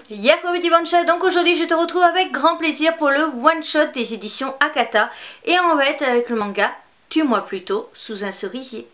Yako petit one shot, donc aujourd'hui je te retrouve avec grand plaisir pour le one shot des éditions Akata et on va être avec le manga Tue-moi plutôt sous un cerisier.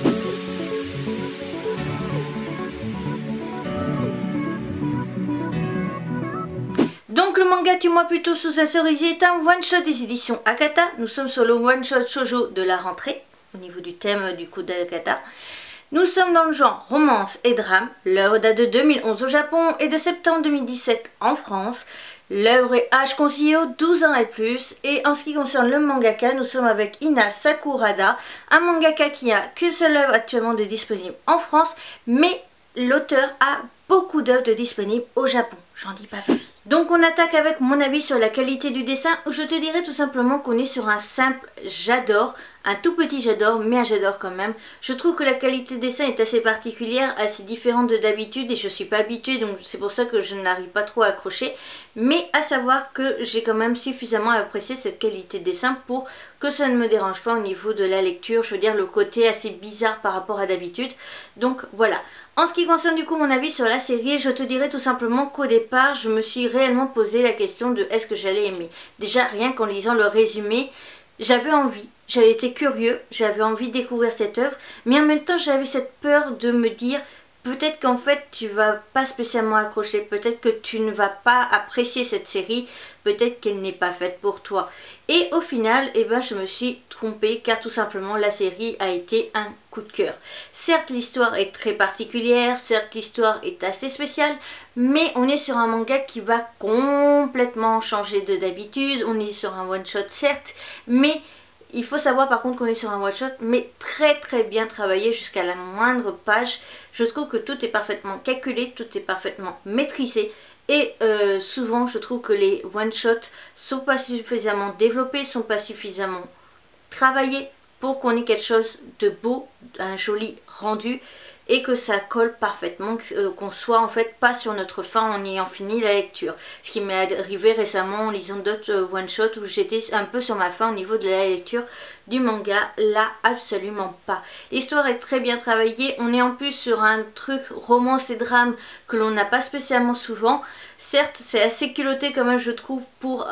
Donc le manga Tue-moi plutôt sous un cerisier est un one shot des éditions Akata. Nous sommes sur le one shot shoujo de la rentrée au niveau du thème du coup d'Akata. Nous sommes dans le genre romance et drame. L'œuvre date de 2011 au Japon et de septembre 2017 en France. L'œuvre est âge conseillé aux 12 ans et plus. Et en ce qui concerne le mangaka, nous sommes avec Ina Sakurada, un mangaka qui a qu'une seule œuvre actuellement de disponible en France, mais l'auteur a beaucoup d'œuvres de disponibles au Japon. J'en dis pas plus. Donc on attaque avec mon avis sur la qualité du dessin, où je te dirais tout simplement qu'on est sur un simple j'adore, un tout petit j'adore, mais un j'adore quand même. Je trouve que la qualité de dessin est assez particulière, assez différente de d'habitude et je suis pas habituée, donc c'est pour ça que je n'arrive pas trop à accrocher. Mais à savoir que j'ai quand même suffisamment apprécié cette qualité de dessin pour que ça ne me dérange pas au niveau de la lecture, je veux dire le côté assez bizarre par rapport à d'habitude. Donc voilà. En ce qui concerne du coup mon avis sur la série, je te dirais tout simplement qu'au départ je me suis réellement posé la question de est-ce que j'allais aimer. Déjà rien qu'en lisant le résumé, j'avais envie, j'avais été curieux, j'avais envie de découvrir cette œuvre, mais en même temps j'avais cette peur de me dire peut-être qu'en fait tu vas pas spécialement accrocher, peut-être que tu ne vas pas apprécier cette série, peut-être qu'elle n'est pas faite pour toi. Et au final, eh ben, je me suis trompée car tout simplement la série a été un coup de cœur. Certes l'histoire est très particulière, certes l'histoire est assez spéciale, mais on est sur un manga qui va complètement changer de d'habitude, on est sur un one shot certes, mais il faut savoir par contre qu'on est sur un one shot mais très bien travaillé jusqu'à la moindre page. Je trouve que tout est parfaitement calculé, tout est parfaitement maîtrisé. Et souvent je trouve que les one shots sont pas suffisamment développés, sont pas suffisamment travaillés pour qu'on ait quelque chose de beau, un joli rendu et que ça colle parfaitement, qu'on soit en fait pas sur notre faim en ayant fini la lecture. Ce qui m'est arrivé récemment en lisant d'autres one shot où j'étais un peu sur ma faim au niveau de la lecture du manga. Là absolument pas. L'histoire est très bien travaillée, on est en plus sur un truc romance et drame que l'on n'a pas spécialement souvent. Certes c'est assez culotté quand même je trouve pour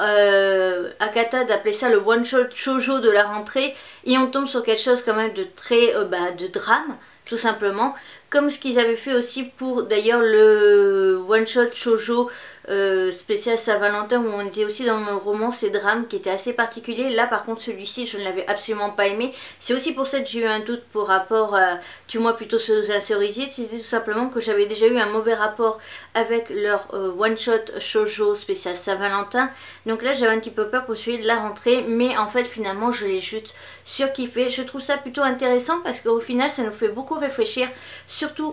Akata d'appeler ça le one shot shoujo de la rentrée, et on tombe sur quelque chose quand même de très de drame tout simplement, comme ce qu'ils avaient fait aussi pour d'ailleurs le one shot shoujo spécial Saint-Valentin où on était aussi dans le romance et drame qui était assez particulier. Là par contre celui-ci je ne l'avais absolument pas aimé, c'est aussi pour ça que j'ai eu un doute pour rapport à Tue-moi plutôt sous un cerisier. C'était tout simplement que j'avais déjà eu un mauvais rapport avec leur one shot shoujo spécial Saint-Valentin, donc là j'avais un petit peu peur pour celui de la rentrée, mais en fait finalement je l'ai juste surkiffé. Je trouve ça plutôt intéressant parce qu'au final ça nous fait beaucoup réfléchir, surtout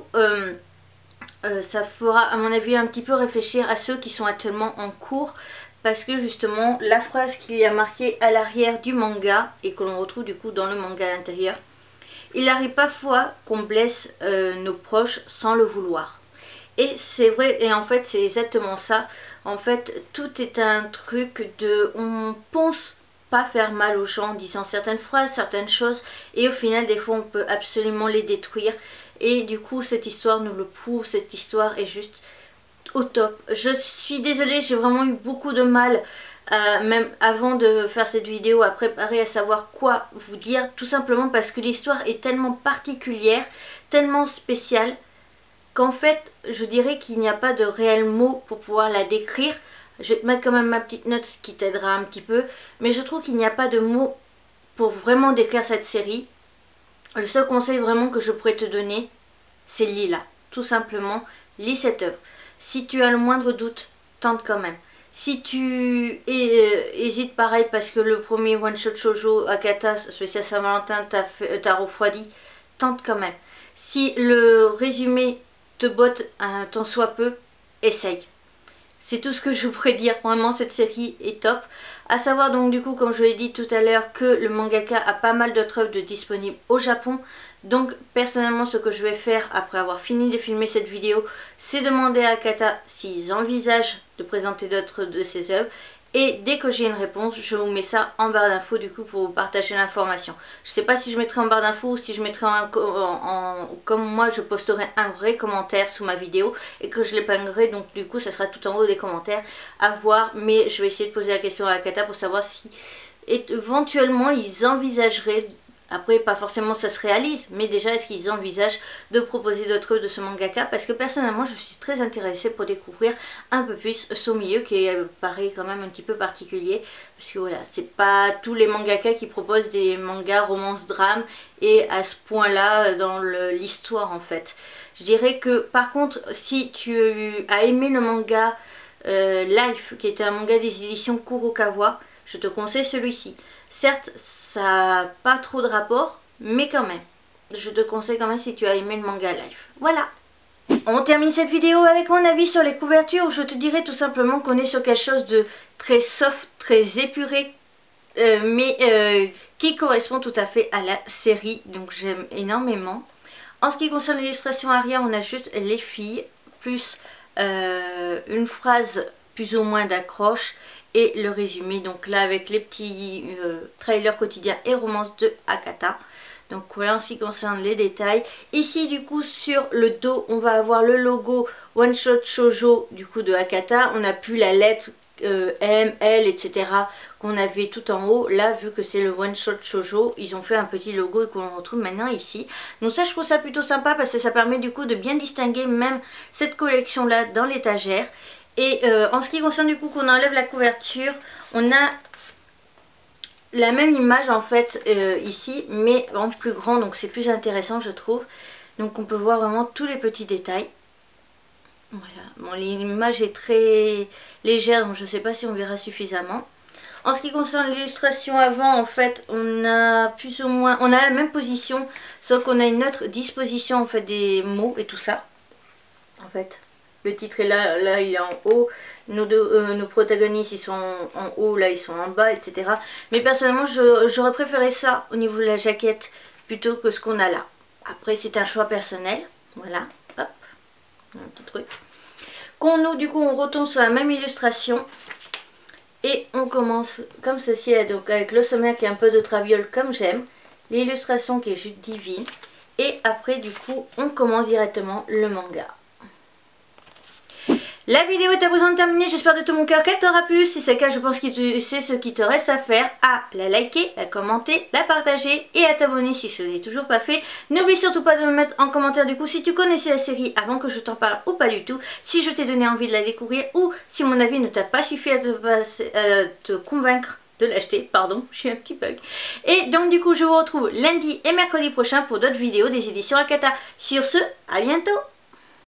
ça fera à mon avis un petit peu réfléchir à ceux qui sont actuellement en cours, parce que justement la phrase qui est marquée à l'arrière du manga et que l'on retrouve du coup dans le manga à l'intérieur: il arrive parfois qu'on blesse nos proches sans le vouloir. Et c'est vrai, et en fait c'est exactement ça. En fait tout est un truc de on pense pas faire mal aux gens en disant certaines phrases, certaines choses, et au final des fois on peut absolument les détruire. Et du coup cette histoire nous le prouve, cette histoire est juste au top. Je suis désolée, j'ai vraiment eu beaucoup de mal même avant de faire cette vidéo à préparer, à savoir quoi vous dire, tout simplement parce que l'histoire est tellement particulière, tellement spéciale, qu'en fait je dirais qu'il n'y a pas de réels mots pour pouvoir la décrire. Je vais te mettre quand même ma petite note qui t'aidera un petit peu, mais je trouve qu'il n'y a pas de mots pour vraiment décrire cette série. Le seul conseil vraiment que je pourrais te donner, c'est lis-la. Tout simplement, lis cette œuvre. Si tu as le moindre doute, tente quand même. Si tu hésites pareil parce que le premier one shot shoujo Akata spécial Saint-Valentin t'a refroidi, tente quand même. Si le résumé te botte un tant soit peu, essaye. C'est tout ce que je pourrais dire, vraiment cette série est top. À savoir donc du coup, comme je l'ai dit tout à l'heure, que le mangaka a pas mal d'autres œuvres disponibles au Japon. Donc personnellement ce que je vais faire après avoir fini de filmer cette vidéo, c'est demander à Akata s'ils envisagent de présenter d'autres de ses œuvres. Et dès que j'ai une réponse, je vous mets ça en barre d'infos du coup pour vous partager l'information. Je sais pas si je mettrai en barre d'infos ou si je mettrai comme moi je posterai un vrai commentaire sous ma vidéo et que je l'épinglerai, donc du coup ça sera tout en haut des commentaires à voir. Mais je vais essayer de poser la question à Akata pour savoir si éventuellement ils envisageraient, après pas forcément ça se réalise, mais déjà est-ce qu'ils envisagent de proposer d'autres œuvres de ce mangaka, parce que personnellement je suis très intéressée pour découvrir un peu plus son milieu qui paraît quand même un petit peu particulier, parce que voilà, c'est pas tous les mangakas qui proposent des mangas romance drame et à ce point là dans l'histoire en fait. Je dirais que par contre si tu as aimé le manga Life, qui était un manga des éditions Kurokawa, je te conseille celui-ci. Certes, ça n'a pas trop de rapport, mais quand même. Je te conseille quand même si tu as aimé le manga Life. Voilà. On termine cette vidéo avec mon avis sur les couvertures. Je te dirais tout simplement qu'on est sur quelque chose de très soft, très épuré, mais qui correspond tout à fait à la série. Donc j'aime énormément. En ce qui concerne l'illustration arrière, on a juste les filles, plus une phrase plus ou moins d'accroche et le résumé, donc là avec les petits trailers quotidiens et romances de Akata. Donc voilà en ce qui concerne les détails. Ici du coup sur le dos on va avoir le logo One Shot Shoujo du coup de Akata. On n'a plus la lettre M, L, etc. qu'on avait tout en haut. Là vu que c'est le One Shot Shoujo, ils ont fait un petit logo et qu'on retrouve maintenant ici. Donc ça je trouve ça plutôt sympa parce que ça permet du coup de bien distinguer même cette collection là dans l'étagère. Et en ce qui concerne du coup qu'on enlève la couverture, on a la même image en fait ici, mais en plus grand, donc c'est plus intéressant je trouve. Donc on peut voir vraiment tous les petits détails. Voilà, bon, l'image est très légère, donc je ne sais pas si on verra suffisamment. En ce qui concerne l'illustration avant, en fait, on a plus ou moins, on a la même position, sauf qu'on a une autre disposition en fait des mots et tout ça. En fait. Le titre est là, là il est en haut, nos protagonistes ils sont en haut, là ils sont en bas, etc. Mais personnellement j'aurais préféré ça au niveau de la jaquette plutôt que ce qu'on a là. Après c'est un choix personnel, voilà, hop, un petit truc. Du coup on retourne sur la même illustration et on commence comme ceci, donc avec le sommaire qui est un peu de traviole comme j'aime, l'illustration qui est juste divine et après du coup on commence directement le manga. La vidéo est à présent terminée, j'espère de tout mon cœur qu'elle t'aura plu. Si c'est le cas, je pense que c'est ce qui te reste à faire, à la liker, la commenter, la partager et à t'abonner si ce n'est toujours pas fait. N'oublie surtout pas de me mettre en commentaire du coup si tu connaissais la série avant que je t'en parle ou pas du tout, si je t'ai donné envie de la découvrir ou si mon avis ne t'a pas suffi à te convaincre de l'acheter, pardon, je suis un petit bug. Et donc du coup je vous retrouve lundi et mercredi prochain pour d'autres vidéos des éditions Akata. Sur ce, à bientôt.